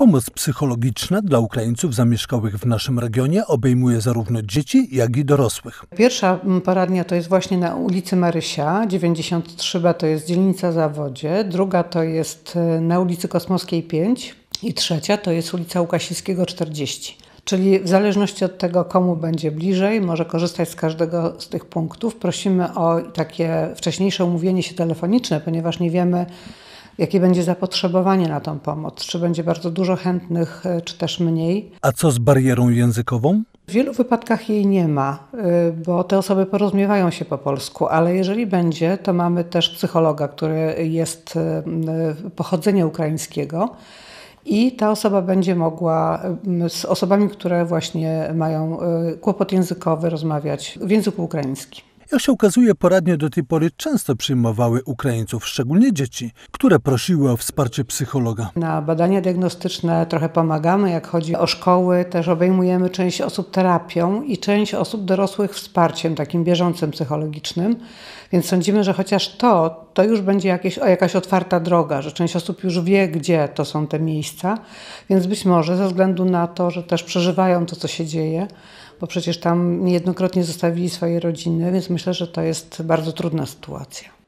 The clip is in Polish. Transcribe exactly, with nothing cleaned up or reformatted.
Pomoc psychologiczna dla Ukraińców zamieszkałych w naszym regionie obejmuje zarówno dzieci, jak i dorosłych. Pierwsza poradnia to jest właśnie na ulicy Marysia, dziewięćdziesiąt trzy B to jest dzielnica Zawodzie, druga to jest na ulicy Kosmowskiej pięć i trzecia to jest ulica Łukasiewskiego czterdzieści. Czyli w zależności od tego, komu będzie bliżej, może korzystać z każdego z tych punktów. Prosimy o takie wcześniejsze umówienie się telefoniczne, ponieważ nie wiemy, jakie będzie zapotrzebowanie na tą pomoc. Czy będzie bardzo dużo chętnych, czy też mniej. A co z barierą językową? W wielu wypadkach jej nie ma, bo te osoby porozumiewają się po polsku, ale jeżeli będzie, to mamy też psychologa, który jest pochodzenia ukraińskiego i ta osoba będzie mogła z osobami, które właśnie mają kłopot językowy, rozmawiać w języku ukraińskim. Jak się okazuje, poradnie do tej pory często przyjmowały Ukraińców, szczególnie dzieci, które prosiły o wsparcie psychologa. Na badania diagnostyczne trochę pomagamy, jak chodzi o szkoły, też obejmujemy część osób terapią i część osób dorosłych wsparciem takim bieżącym psychologicznym, więc sądzimy, że chociaż to, to już będzie jakieś, jakaś otwarta droga, że część osób już wie, gdzie to są te miejsca, więc być może ze względu na to, że też przeżywają to, co się dzieje, bo przecież tam niejednokrotnie zostawili swoje rodziny, więc myślę, że to jest bardzo trudna sytuacja.